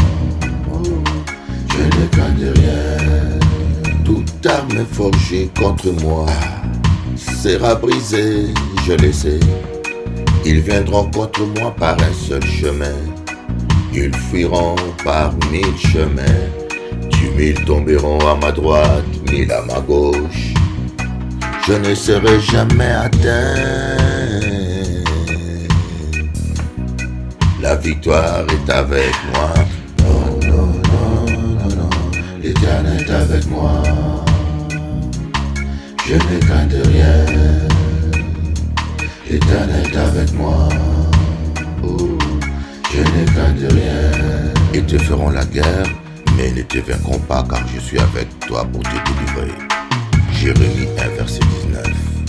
[SPEAKER 2] Je ne crains de rien. Toute arme forgée contre moi sera brisé, je le sais. Ils viendront contre moi par un seul chemin. Ils fuiront par 1000 chemins. 10 000 tomberont à ma droite, 1000 à ma gauche. Je ne serai jamais atteint. La victoire est avec moi. Non, non, non, non, non, l'Éternel est avec moi. Je ne crains de rien, l'Éternel est avec moi, oh, je ne crains de rien. Ils te feront la guerre, mais ne te vaincront pas, car je suis avec toi pour te délivrer. Jérémie 1, verset 19.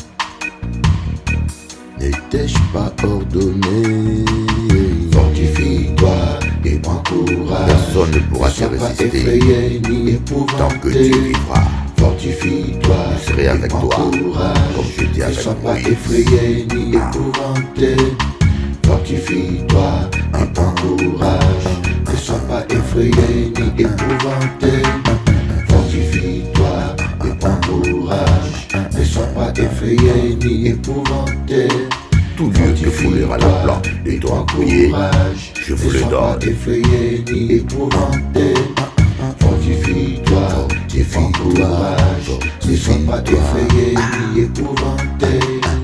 [SPEAKER 2] N'étais-je pas ordonné? Fortifie-toi et prends courage. Personne ne pourra te résister tant que tu vivras. Fortifie-toi, je serai avec toi, comme j'étais avec Moïse. Ne sois pas effrayé ni épouvanté. Fortifie-toi et prends courage. Ne sois pas effrayé ni épouvanté. Fortifie-toi et prends courage. Ne sois pas effrayé ni épouvanté. Tout lieu que foulera la plante de ton pied, je vous le donne. Ne sois pas effrayé ni épouvanté. Fortifie-toi et prends courage. Ne sois pas effrayé ni épouvanté.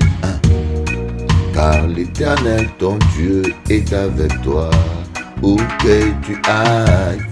[SPEAKER 2] Car l'Éternel ton Dieu est avec toi, où que tu ailles.